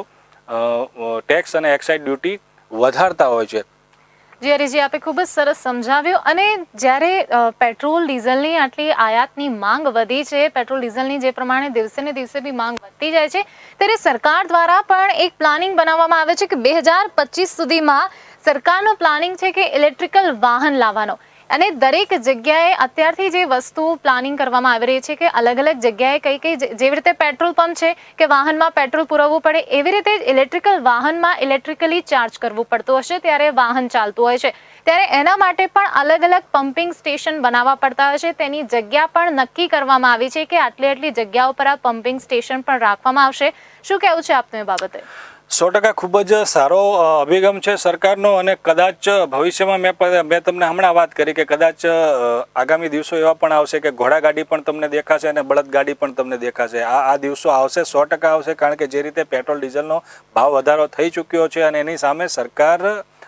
ટેક્સ અને એક્સાઇઝ ડ્યુટી વધારતા હોય છે. જી હરીજી, આપે ખૂબ જ સરસ સમજાવ્યું. અને જ્યારે પેટ્રોલ ડીઝલની આટલી આયાતની માંગ વધી છે, પેટ્રોલ ડીઝલની જે પ્રમાણે દિવસે ને દિવસે બી માંગ વધતી જાય છે, ત્યારે સરકાર દ્વારા પણ એક પ્લાનિંગ બનાવવામાં આવે છે કે બે હજાર પચીસ સુધીમાં સરકારનું પ્લાનિંગ છે કે ઇલેક્ટ્રિકલ વાહન લાવવાનો. અને દરેક જગ્યાએ અત્યારથી જે વસ્તુ પ્લાનિંગ કરવામાં આવી રહી છે કે અલગ અલગ જગ્યાએ કઈ કઈ જેવી રીતે પેટ્રોલ પંપ છે કે વાહનમાં પેટ્રોલ પુરાવવું પડે, એવી રીતે જ ઇલેક્ટ્રિકલ વાહનમાં ઇલેક્ટ્રિકલી ચાર્જ કરવું પડતું હશે ત્યારે વાહન ચાલતું હોય છે. ત્યારે એના માટે પણ અલગ અલગ પમ્પિંગ સ્ટેશન બનાવવા પડતા હોય છે. તેની જગ્યા પણ નક્કી કરવામાં આવી છે કે આટલી આટલી જગ્યાઓ પર આ પમ્પિંગ સ્ટેશન પણ રાખવામાં આવશે. શું કહેવું છે આપનું એ બાબતે? સો ટકા ખૂબ જ સારો અભિગમ છે સરકારનો. અને કદાચ ભવિષ્યમાં મેં મેં તમને હમણાં વાત કરી કે કદાચ આગામી દિવસો એવા પણ આવશે કે ઘોડાગાડી પણ તમને દેખાશે અને બળદગાડી પણ તમને દેખાશે. આ આ દિવસો આવશે, સો ટકા આવશે, કારણ કે જે રીતે પેટ્રોલ ડીઝલનો ભાવ વધારો થઈ ચૂક્યો છે અને એની સામે સરકાર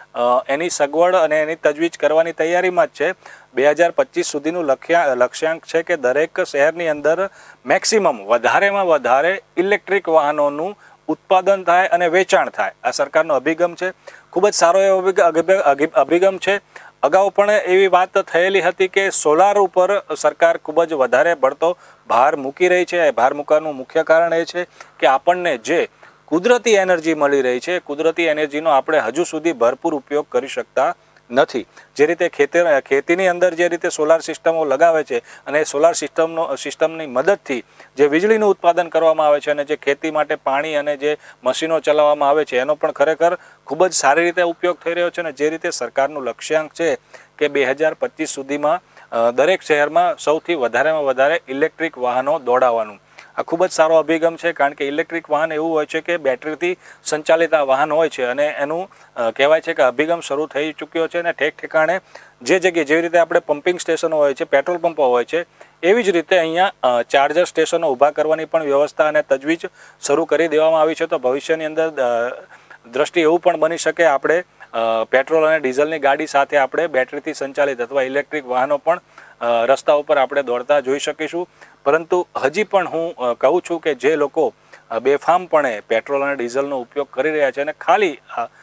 એની સગવડ અને એની તજવીજ કરવાની તૈયારીમાં જ છે. બે હજાર પચીસ સુધીનું લક્ષ્યા લક્ષ્યાંક છે કે દરેક શહેરની અંદર મેક્સિમમ વધારેમાં વધારે ઇલેક્ટ્રિક વાહનોનું ઉત્પાદન થાય અને વેચાણ થાય. આ સરકારનો અભિગમ છે, ખૂબ જ સારો એવો અભિગમ છે. અગાઉ પણ એવી વાત થયેલી હતી કે સોલાર ઉપર સરકાર ખૂબ જ વધારે પડતો ભાર મૂકી રહી છે. ભાર મૂકવાનું મુખ્ય કારણ એ છે કે આપણને જે કુદરતી એનર્જી મળી રહી છે, કુદરતી એનર્જીનો આપણે હજુ સુધી ભરપૂર ઉપયોગ કરી શકતા નથી. જે રીતે ખેતી ખેતીની અંદર જે રીતે સોલાર સિસ્ટમો લગાવે છે અને સોલાર સિસ્ટમનો સિસ્ટમની મદદથી જે વીજળીનું ઉત્પાદન કરવામાં આવે છે અને જે ખેતી માટે પાણી અને જે મશીનો ચલાવવામાં આવે છે એનો પણ ખરેખર ખૂબ જ સારી રીતે ઉપયોગ થઈ રહ્યો છે. અને જે રીતે સરકારનું લક્ષ્યાંક છે કે બે હજાર પચીસ સુધીમાં દરેક શહેરમાં સૌથી વધારેમાં વધારે ઇલેક્ટ્રિક વાહનો દોડાવવાનું, આ ખૂબ જ સારો અભિગમ છે. કારણ કે ઇલેક્ટ્રિક વાહન એવું હોય છે કે બેટરીથી સંચાલિત આ વાહન હોય છે અને એનું કહેવાય છે કે અભિગમ શરૂ થઈ ચૂક્યો છે. અને ઠેક ઠેકાણે જે જગ્યાએ જેવી રીતે આપણે પમ્પિંગ સ્ટેશનો હોય છે, પેટ્રોલ પંપો હોય છે, એવી જ રીતે અહીંયા ચાર્જર સ્ટેશનો ઊભા કરવાની પણ વ્યવસ્થા અને તજવીજ શરૂ કરી દેવામાં આવી છે. તો ભવિષ્યની અંદર દ્રષ્ટિ એવું પણ બની શકે આપણે પેટ્રોલ અને ડીઝલની ગાડી સાથે આપણે બેટરીથી સંચાલિત અથવા ઇલેક્ટ્રિક વાહનો પણ રસ્તા ઉપર આપણે દોડતા જોઈ શકીશું. પરંતુ હજી પણ હું કહું છું કે જે લોકો બેફામપણે પેટ્રોલ અને ડીઝલનો ઉપયોગ કરી રહ્યા છે અને ખાલી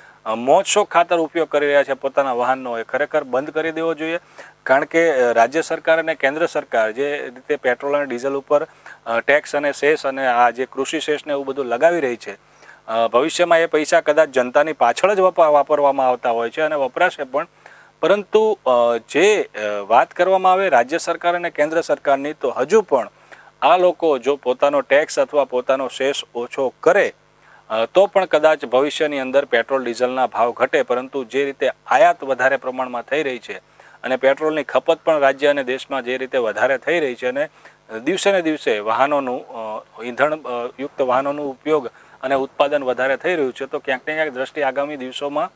મોજ શોખ ખાતર ઉપયોગ કરી રહ્યા છે પોતાના વાહનનો, એ ખરેખર બંધ કરી દેવો જોઈએ. કારણ કે રાજ્ય સરકાર અને કેન્દ્ર સરકાર જે રીતે પેટ્રોલ અને ડીઝલ ઉપર ટેક્સ અને સેસ અને આ જે કૃષિ સેસને એવું બધું લગાવી રહી છે, ભવિષ્યમાં એ પૈસા કદાચ જનતાની પાછળ જ વાપરવામાં આવતા હોય છે અને વપરાશે પણ. પરંતુ જે વાત કરવામાં આવે રાજ્ય સરકાર અને કેન્દ્ર સરકારની, તો હજુ પણ આ લોકો જો પોતાનો ટેક્સ અથવા પોતાનો સેસ ઓછો કરે તો પણ કદાચ ભવિષ્યની અંદર પેટ્રોલ ડીઝલના ભાવ ઘટે. પરંતુ જે રીતે આયાત વધારે પ્રમાણમાં થઈ રહી છે અને પેટ્રોલની ખપત પણ રાજ્ય અને દેશમાં જે રીતે વધારે થઈ રહી છે અને દિવસે ને દિવસે વાહનોનું ઈંધણ યુક્ત વાહનોનું ઉપયોગ અને ઉત્પાદન વધારે થઈ રહ્યું છે, તો ક્યાંક ને ક્યાંક દ્રષ્ટિ આગામી દિવસોમાં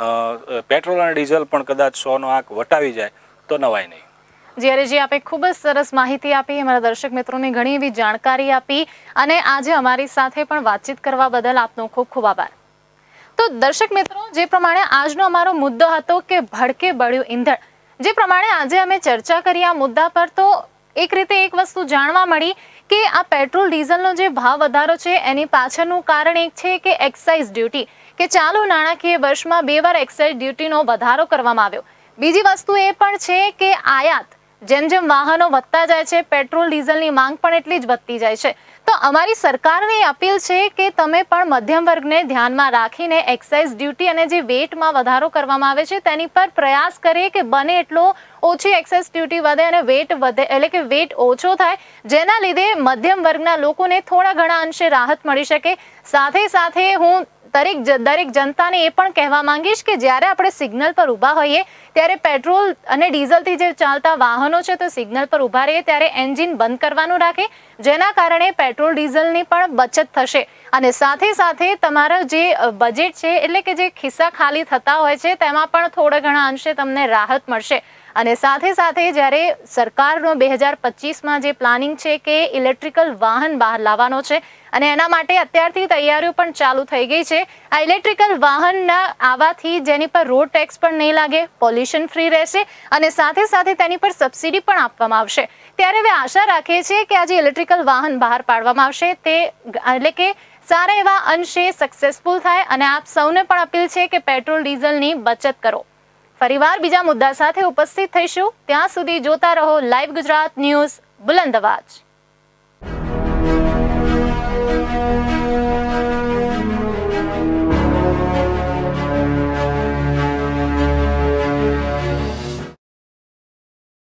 પેટ્રોલ અને ડીઝલ પણ કદાચ સોનો આંક વટાવી જાય તો નવાય નહીં. જી હરીજી, આપે ખૂબ જ સરસ માહિતી આપી, અમારા દર્શક મિત્રોને ઘણી એવી જાણકારી આપી અને આજે અમારી સાથે પણ વાતચીત કરવા બદલ આપનો ખૂબ ખૂબ આભાર. તો દર્શક મિત્રો, જે પ્રમાણે આજનો અમારો મુદ્દો હતો કે ભડકે બળ્યું ઈંધણ, જે પ્રમાણે આજે અમે ચર્ચા કરી આ મુદ્દા પર, તો એક રીતે એક વસ્તુ જાણવા મળી કે આ પેટ્રોલ ડીઝલનો જે ભાવ વધારો છે એની પાછળનું કારણ એક છે કે એક્સાઇઝ ડ્યુટી, કે ચાલુ નાણાકીય વર્ષમાં બે વાર એક્સાઇઝ ડ્યુટીનો વધારો કરવામાં આવ્યો. બીજી વસ્તુ એ પણ છે કે આયાત, જેમ જેમ વાહનો વધતા જાય છે પેટ્રોલ ડીઝલની માંગ પણ એટલી જ વધતી જાય છે. તો અમારી સરકારને અપીલ છે કે તમે પણ મધ્યમ વર્ગને ધ્યાનમાં રાખીને એક્સાઇઝ ડ્યુટી અને જે વેટમાં વધારો કરવામાં આવે છે તેની પર પ્રયાસ કરે કે બને એટલો ઓછી એક્સાઇઝ ડ્યુટી વધે અને વેટ વધે, એટલે કે વેટ ઓછો થાય, જેના લીધે મધ્યમ વર્ગના લોકોને થોડા ઘણા અંશે રાહત મળી શકે. સાથે સાથે હું દરેક દરેક જનતાને એ પણ કહેવા માંગીશ કે જ્યારે આપણે સિગ્નલ પર ઊભા હોઈએ ત્યારે પેટ્રોલ અને ડીઝલથી જે ચાલતા વાહનો છે તો સિગ્નલ પર ઊભા રહીએ ત્યારે એન્જિન બંધ કરવાનું રાખે, જેના કારણે પેટ્રોલ ડીઝલની પણ બચત થશે અને સાથે સાથે તમારા જે બજેટ છે એટલે કે જે ખિસ્સા ખાલી થતા હોય છે તેમાં પણ થોડા ઘણા અંશે તમને રાહત મળશે. અને સાથે સાથે જ્યારે સરકારનો બે હજાર પચીસમાં જે પ્લાનિંગ છે કે ઇલેક્ટ્રિકલ વાહન બહાર લાવવાનો છે અને એના માટે અત્યારથી તૈયારીઓ પણ ચાલુ થઈ ગઈ છે. આ ઇલેક્ટ્રિકલ વાહનના આવવાથી જેની પર રોડ ટેક્સ પણ નહીં લાગે, પોલ્યુશન ફ્રી રહેશે અને સાથે સાથે તેની પર સબસિડી પણ આપવામાં આવશે. ત્યારે હવે આશા રાખીએ છીએ કે આ જે ઇલેક્ટ્રિકલ વાહન બહાર પાડવામાં આવશે તે એટલે કે સારા એવા અંશે સક્સેસફુલ થાય અને આપ સૌને પણ અપીલ છે કે પેટ્રોલ ડીઝલની બચત કરો. ફરીવાર બીજા મુદ્દા સાથે ઉપસ્થિત થઈશું. ત્યાં સુધી જોતા રહો લાઈવ ગુજરાત ન્યૂઝ બુલંદ અવાજ.